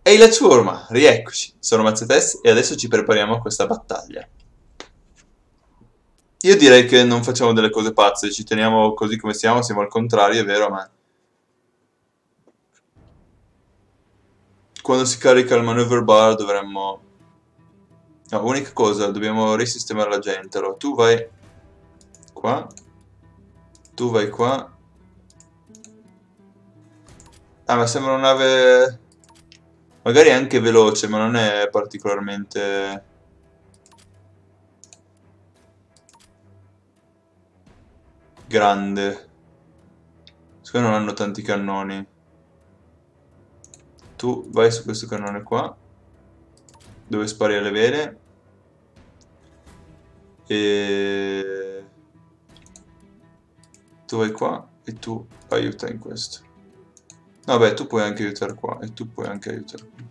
Ehi la ciurma, rieccoci, sono Mazzetes e adesso ci prepariamo a questa battaglia. Io direi che non facciamo delle cose pazze, ci teniamo così come siamo al contrario, è vero, ma quando si carica il maneuver bar dovremmo... No, unica cosa, dobbiamo risistemare la gente. Allora, tu vai qua, tu vai qua. Ah, ma sembra una nave... Magari anche veloce, ma non è particolarmente grande. Secondo me non hanno tanti cannoni. Tu vai su questo cannone qua, dove spari alle vele. E tu vai qua e tu aiuta in questo. Vabbè, tu puoi anche aiutare qua e tu puoi anche aiutare qui.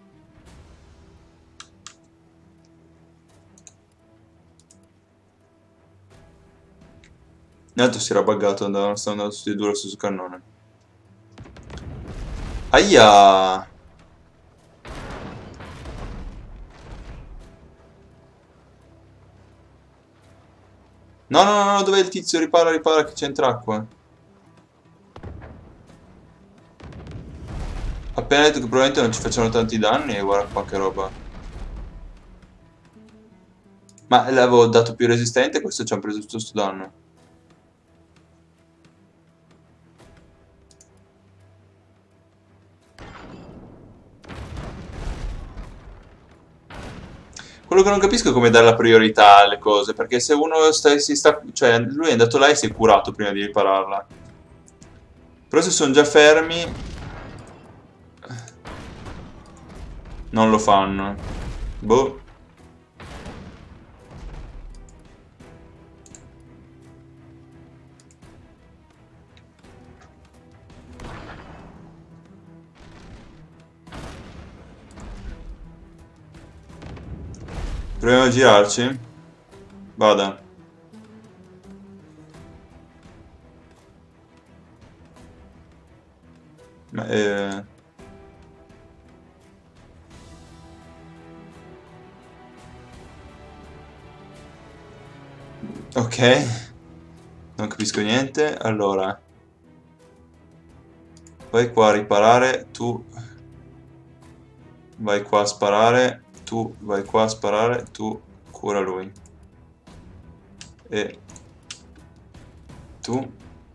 Intanto si era buggato, stavano andando tutti e due allo stesso cannone. Aia! No, no, no, no, dov'è il tizio? Ripara, ripara, che c'entra acqua. Appena detto che probabilmente non ci facciano tanti danni e guarda qua che roba. Ma l'avevo dato più resistente e questo ci ha preso tutto sto danno. Quello che non capisco è come dare la priorità alle cose, perché se uno cioè, lui è andato là e si è curato prima di ripararla. Però se sono già fermi, non lo fanno. Boh. Proviamo a girarci? Vada. Ma, ok. Non capisco niente. Allora. Vai qua a riparare. Tu vai qua a sparare. Tu vai qua a sparare. Tu cura lui. E tu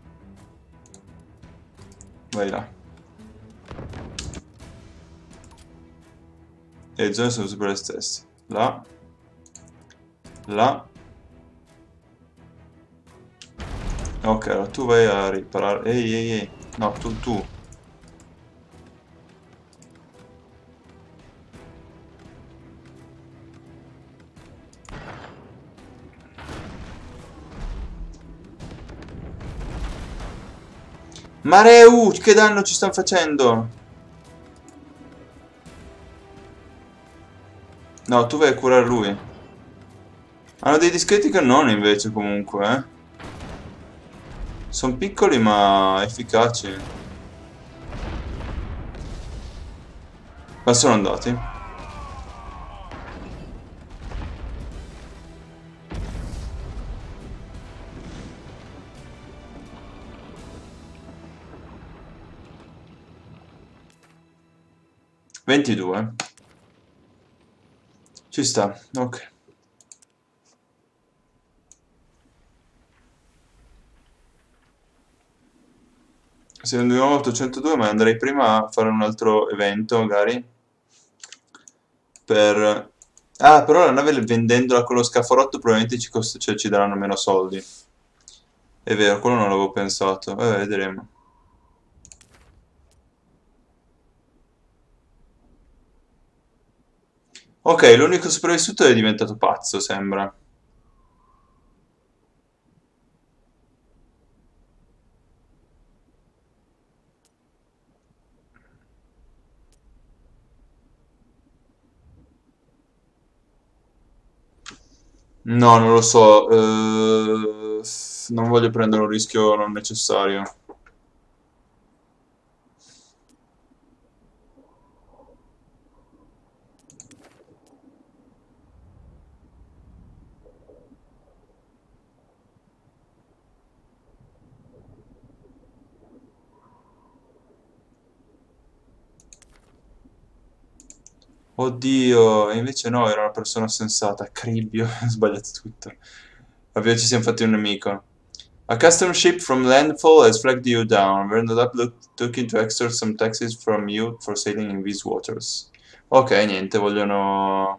vai là. E le zone sono sempre le stesse. Là. Là. Ok, allora tu vai a riparare. Ehi, ehi, ehi. No, tu. Mareu, che danno ci stanno facendo? No, tu vai a curare lui. Hanno dei discreti cannoni invece comunque, eh. Sono piccoli ma efficaci. Ma sono andati? Ventidue. Ci sta, ok. Siamo di nuovo 802, ma andrei prima a fare un altro evento, magari. Per... Ah, però la nave vendendola con lo scaforotto probabilmente cioè, ci daranno meno soldi. È vero, quello non l'avevo pensato. Vedremo. Ok, l'unico sopravvissuto è diventato pazzo, sembra. No, non lo so. Non voglio prendere un rischio non necessario. Oddio, e invece no, era una persona sensata. Cribbio, ho sbagliato tutto. Vabbè, ci siamo fatti un nemico. A custom ship from landfall has flagged you down. We're not up looking to extort some taxes from you for sailing in these waters. Ok, niente, vogliono...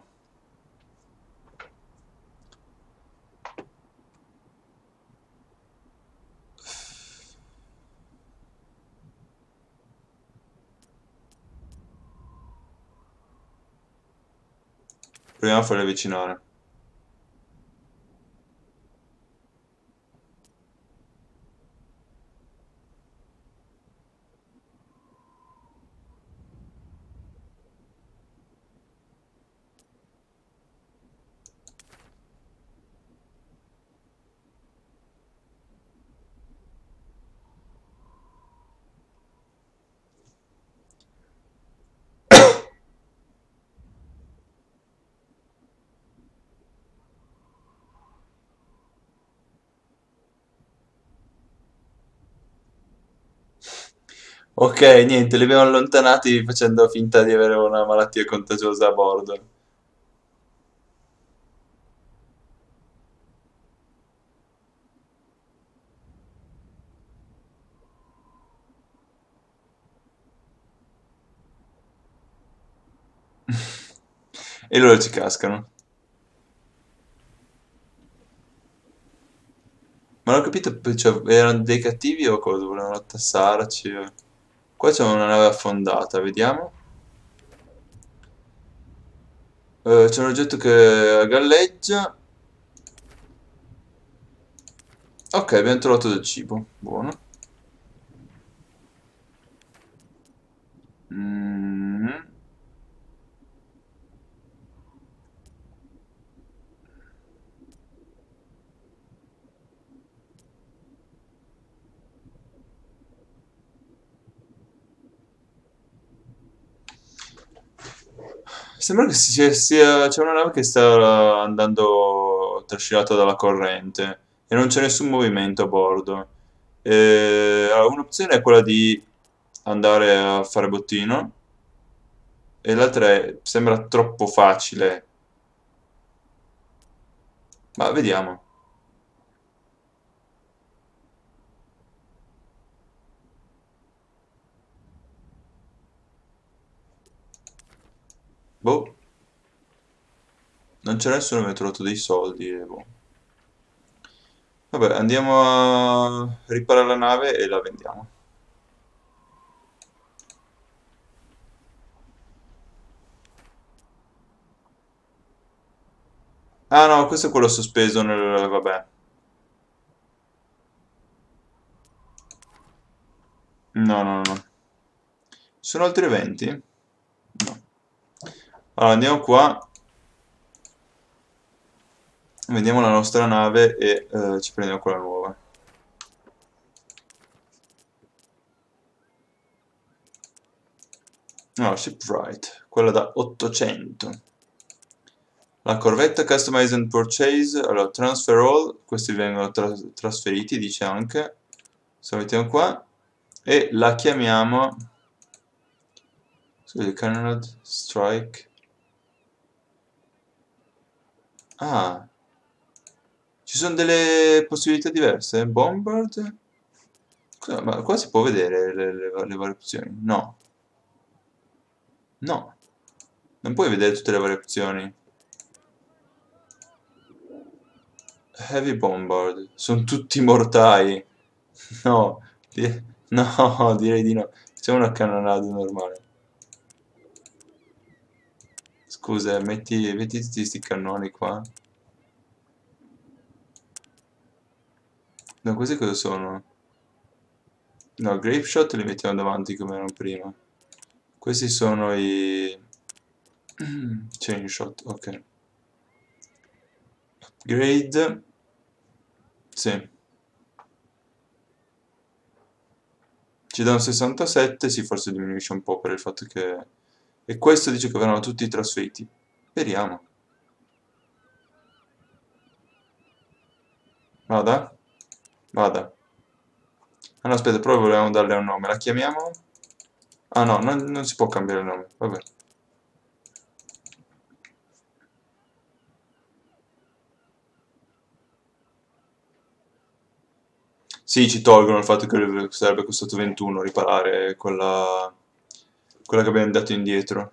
Proviamo a farli avvicinare. Ok, niente, li abbiamo allontanati facendo finta di avere una malattia contagiosa a bordo. E loro ci cascano. Ma non ho capito, cioè, erano dei cattivi o cosa? Volevano tassarci? Qua c'è una nave affondata, vediamo. C'è un oggetto che galleggia. Ok, abbiamo trovato del cibo. Buono. Mm. Sembra che c'è una nave che sta andando trascinata dalla corrente e non c'è nessun movimento a bordo. Allora, un'opzione è quella di andare a fare bottino e l'altra sembra troppo facile, ma vediamo. Boh, non c'è nessuno che mi ha trovato dei soldi e boh. Vabbè, andiamo a riparare la nave e la vendiamo. Ah no, questo è quello sospeso nel... vabbè. No, no, no. Sono altri eventi? No. Allora, andiamo qua, vendiamo la nostra nave e ci prendiamo quella nuova. No, shipwright, quella da 800. La corvetta Customize and Purchase, allora Transfer All, questi vengono trasferiti, dice anche. Se lo mettiamo qua. E la chiamiamo... Scusi, Cannonade Strike. Ah, ci sono delle possibilità diverse? Bombard? Ma qua si può vedere le varie opzioni? No, no, non puoi vedere tutte le varie opzioni. Heavy Bombard, sono tutti mortai. No, no, direi di no. Facciamo una cannonata normale. Scusa, metti tutti sti cannoni qua. No, questi cosa sono? No, Grape Shot li mettiamo davanti come erano prima. Questi sono i... Chain Shot, ok. Upgrade. Sì. Ci dà un 67, sì, forse diminuisce un po' per il fatto che... E questo dice che verranno tutti trasferiti. Speriamo. Vada? Vada. Ah no, aspetta, però volevamo darle un nome. La chiamiamo? Ah no, non si può cambiare il nome. Vabbè. Sì, ci tolgono il fatto che sarebbe costato 21 riparare quella che abbiamo dato indietro.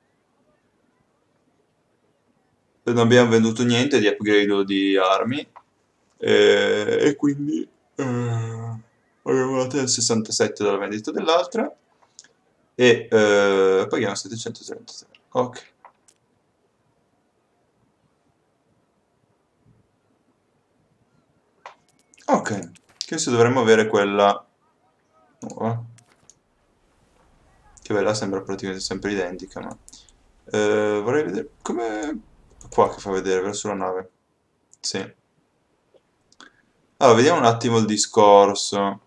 Non abbiamo venduto niente di upgrade o di armi e quindi abbiamo dato il 67 dalla vendita dell'altra e paghiamo 733. Ok. Ok, adesso dovremmo avere quella nuova, che bella, sembra praticamente sempre identica, ma vorrei vedere come qua che fa vedere verso la nave. Sì. Allora, vediamo un attimo il discorso.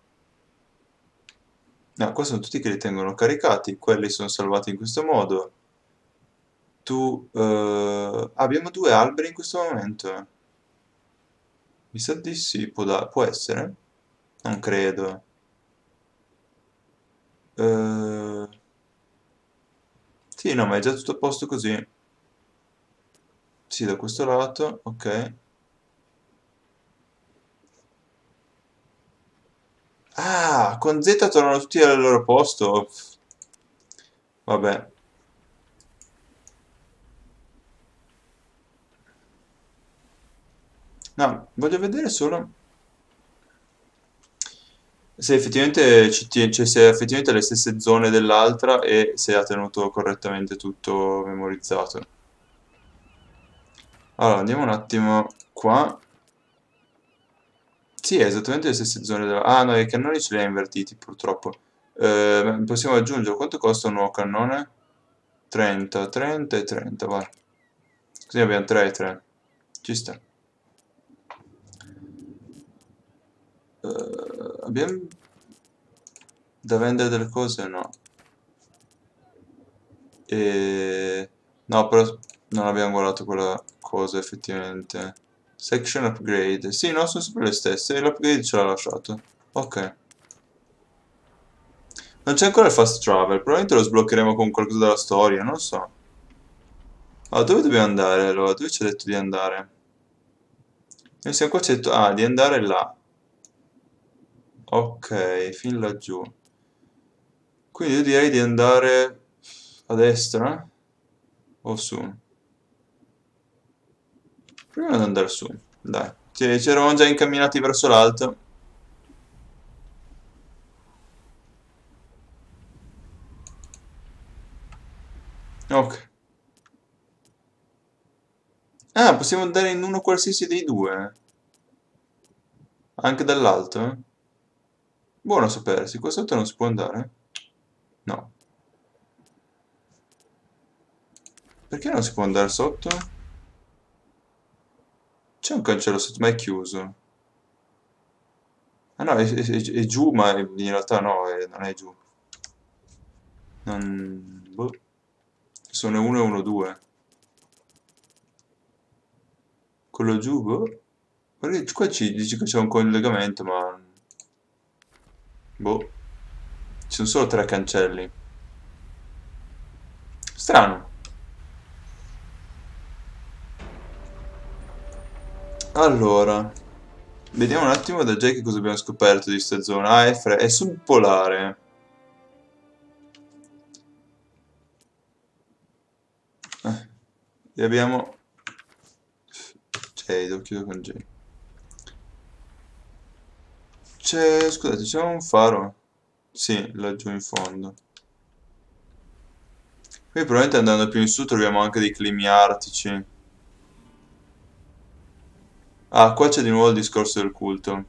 No, qua sono tutti che li tengono caricati, quelli sono salvati in questo modo. Tu, abbiamo due alberi in questo momento. Mi sa di sì, può essere? Non credo. Eh, sì, no, ma è già tutto a posto così. Sì, da questo lato, ok. Ah, con Z tornano tutti al loro posto. Vabbè. No, voglio vedere solo se effettivamente, cioè se effettivamente ha le stesse zone dell'altra e se ha tenuto correttamente tutto memorizzato. Allora, andiamo un attimo qua. Sì, è esattamente le stesse zone della... Ah, no, i cannoni ce li ha invertiti, purtroppo. Possiamo aggiungere... Quanto costa un nuovo cannone? 30, 30 e 30, vai. Così abbiamo 3 e 3. Ci sta. Abbiamo da vendere delle cose? No. E... No, però non abbiamo guardato quella cosa effettivamente. Section upgrade. Sì, no, sono sempre le stesse. E l'upgrade ce l'ha lasciato. Ok. Non c'è ancora il fast travel. Probabilmente lo sbloccheremo con qualcosa della storia, non so. Allora, dove dobbiamo andare allora? Dove ci ha detto di andare? Noi siamo qua, ci ha detto... Ah, di andare là. Ok, fin laggiù. Quindi io direi di andare a destra o su? Proviamo ad andare su. Dai. Ci eravamo già incamminati verso l'alto. Ok. Ah, possiamo andare in uno qualsiasi dei due? Anche dall'alto? Buono sapersi. Qua sotto non si può andare? No. Perché non si può andare sotto? C'è un cancello sotto, ma è chiuso. Ah no, è giù, ma in realtà no, non è giù. Non... Boh. Sono 1 e 1, 2. Quello giù, boh. Perché qua ci dice che c'è un collegamento, ma... Boh. Ci sono solo 3 cancelli. Strano. Allora, vediamo un attimo da già che cosa abbiamo scoperto di sta zona. Ah, è subpolare. E abbiamo... Jade, chiudo con J. Scusate, c'è un faro? Sì, laggiù in fondo. Qui probabilmente andando più in su troviamo anche dei climi artici. Ah, qua c'è di nuovo il discorso del culto.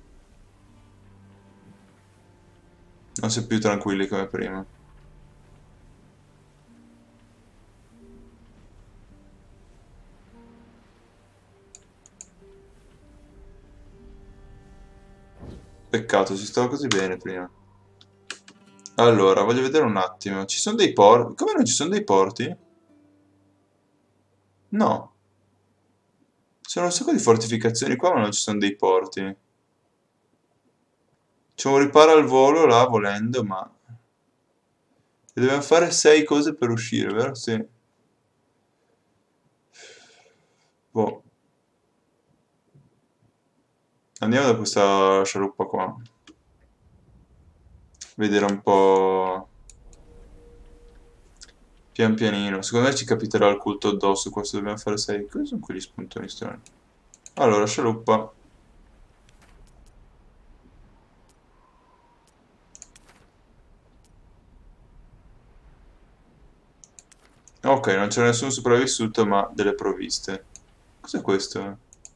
Non si è più tranquilli come prima. Peccato, si stava così bene prima. Allora, voglio vedere un attimo. Ci sono dei porti? Come non ci sono dei porti? No. Ci sono un sacco di fortificazioni qua, ma non ci sono dei porti. C'è un riparo al volo là, volendo, ma... E dobbiamo fare 6 cose per uscire, vero? Sì. Boh. Andiamo da questa scialuppa qua. vedere un po' pian pianino. Secondo me ci capiterà il culto addosso. Questo dobbiamo fare 6. Cosa sono quegli spuntoni strani? Allora, scialuppa. Ok, non c'era nessuno sopravvissuto, ma delle provviste. Cos'è questo?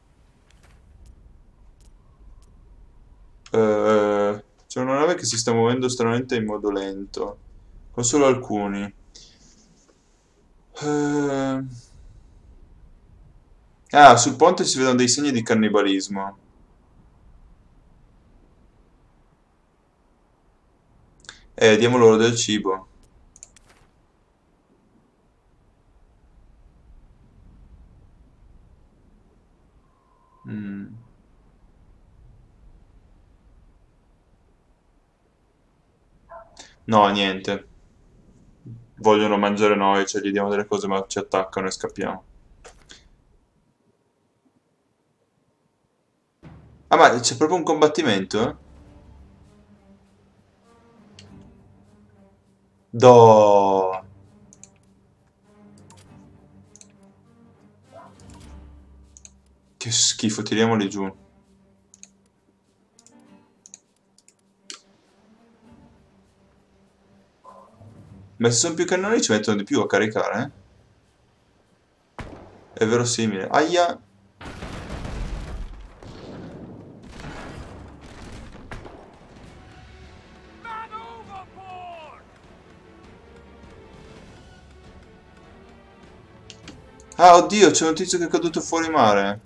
C'è una nave che si sta muovendo stranamente in modo lento. Con solo alcuni. Eh, Ah, sul ponte si vedono dei segni di cannibalismo. Diamo loro del cibo. Mm. No, niente. Vogliono mangiare noi, cioè gli diamo delle cose ma ci attaccano e scappiamo. Ah, ma c'è proprio un combattimento? Do. Che schifo, tiriamoli giù. Ma se sono più cannoni ci mettono di più a caricare, eh? È verosimile. Aia! Ah, oddio, c'è un tizio che è caduto fuori mare.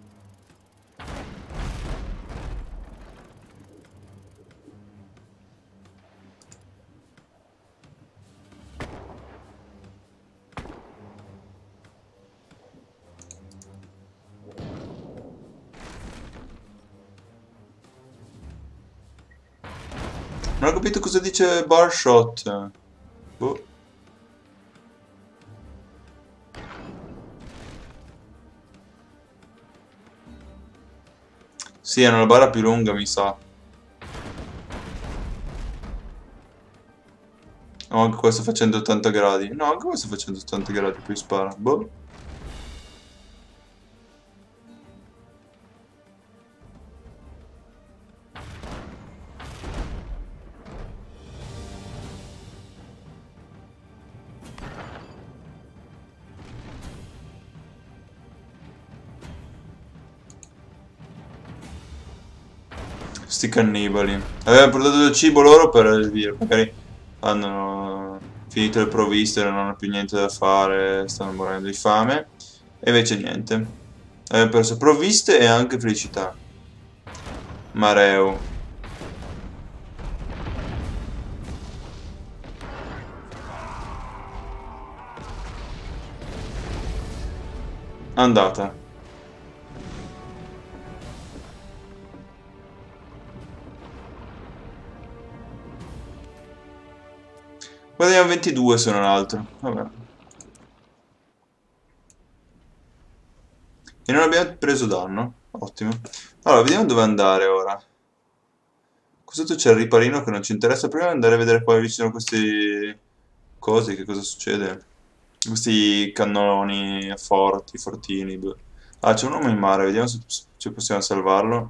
Non ho capito cosa dice Barshot. Boh. Sì, hanno la barra più lunga, mi sa. No, anche questo facendo 80 gradi. No, anche questo facendo 80 gradi, poi spara. Boh. Sti cannibali. Avevano portato del cibo loro per dire, magari hanno finito le provviste, non hanno più niente da fare, stanno morendo di fame. E invece niente. Avevano perso provviste e anche felicità. Mareo. Andata. Guadagniamo 22 se non altro. Vabbè. E non abbiamo preso danno. Ottimo. Allora, vediamo dove andare ora. Qua sotto c'è il riparino che non ci interessa. Prima di andare a vedere qua vicino a questi cosi, che cosa succede. Questi cannoni forti, fortini. Boh. Ah, c'è un uomo in mare, vediamo se possiamo salvarlo.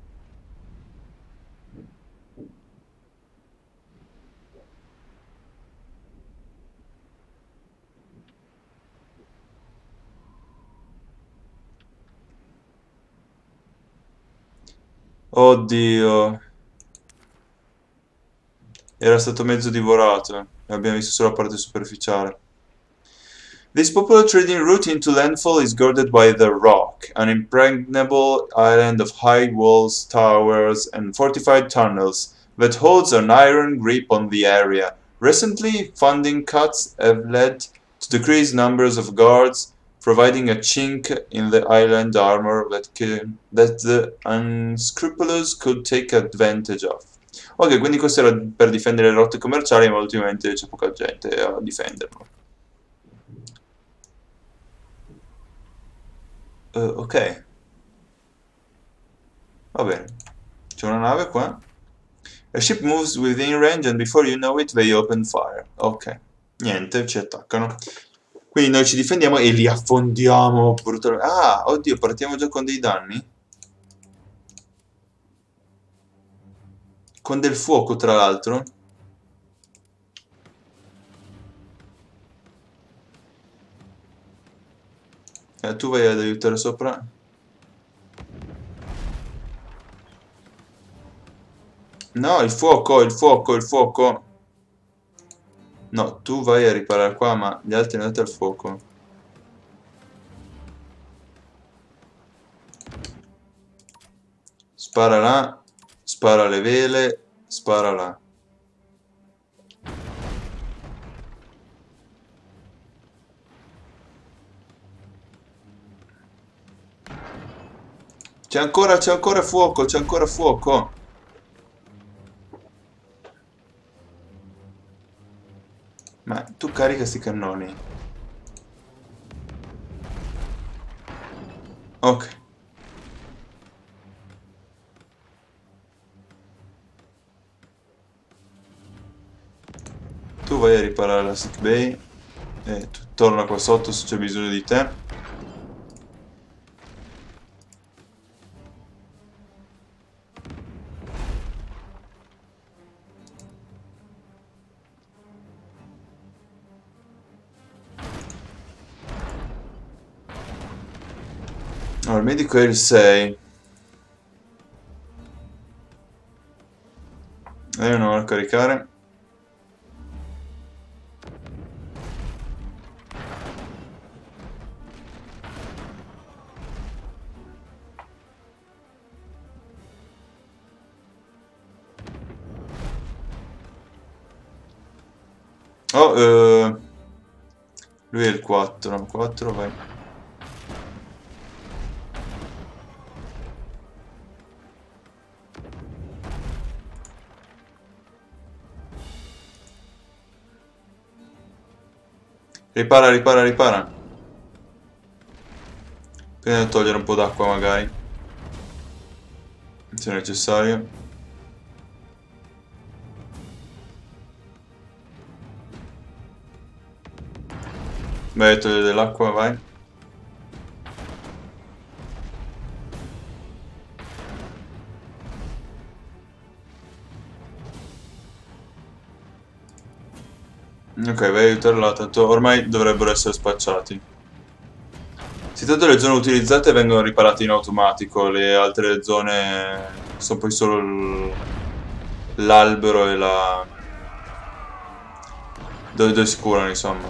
Oddio, era stato mezzo divorato. E abbiamo visto solo la parte superficiale. This popular trading route into landfall is guarded by the Rock, an impregnable island of high walls, towers, and fortified tunnels that holds an iron grip on the area. Recently, funding cuts have led to decreased numbers of guards, providing a chink in the island armor that the unscrupulous could take advantage of. Ok, quindi questo era per difendere le rotte commerciali, ma ultimamente c'è poca gente a difenderlo. Ok, va bene. C'è una nave qua. A ship moves within range and before you know it they open fire. Ok, niente, ci attaccano. Quindi noi ci difendiamo e li affondiamo brutalmente. Ah, oddio, partiamo già con dei danni? Con del fuoco, tra l'altro. Tu vai ad aiutare sopra. No, il fuoco, il fuoco, il fuoco. No, tu vai a riparare qua, ma gli altri andate al fuoco. Spara là, spara le vele, spara là. C'è ancora fuoco, c'è ancora fuoco. Ma tu carica sti cannoni. Ok. Tu vai a riparare la sick bay. E tu torna qua sotto se c'è bisogno di te. Allora, il medico è il 6. Non a caricare. Oh, lui è il 4. 4, vai. Ripara, ripara, ripara. Prima togliere un po' d'acqua magari, se necessario. Vai a togliere dell'acqua, vai. Ok, vai a aiutare là, tanto ormai dovrebbero essere spacciati. Se tanto le zone utilizzate vengono riparate in automatico, le altre zone sono poi solo l'albero e la... dove si curano, insomma.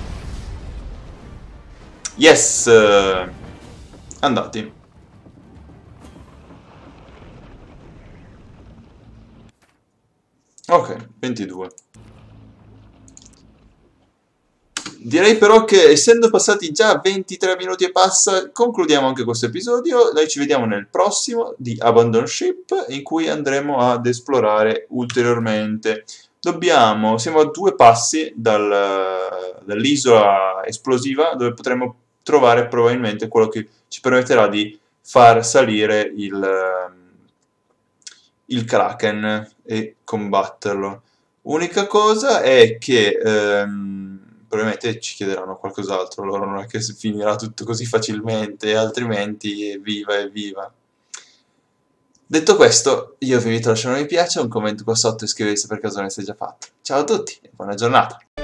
Yes! Andati. Ok, 22. Direi però che essendo passati già 23 minuti e passa, concludiamo anche questo episodio. Noi ci vediamo nel prossimo di Abandon Ship, in cui andremo ad esplorare ulteriormente. Siamo a 2 passi dall'isola esplosiva, dove potremo trovare probabilmente quello che ci permetterà di far salire il Kraken e combatterlo. Unica cosa è che probabilmente ci chiederanno qualcos'altro, loro non è che finirà tutto così facilmente, altrimenti evviva, evviva. Detto questo, io vi invito a lasciare un mi piace, un commento qua sotto e iscrivervi se per caso non l'avete già fatto. Ciao a tutti e buona giornata!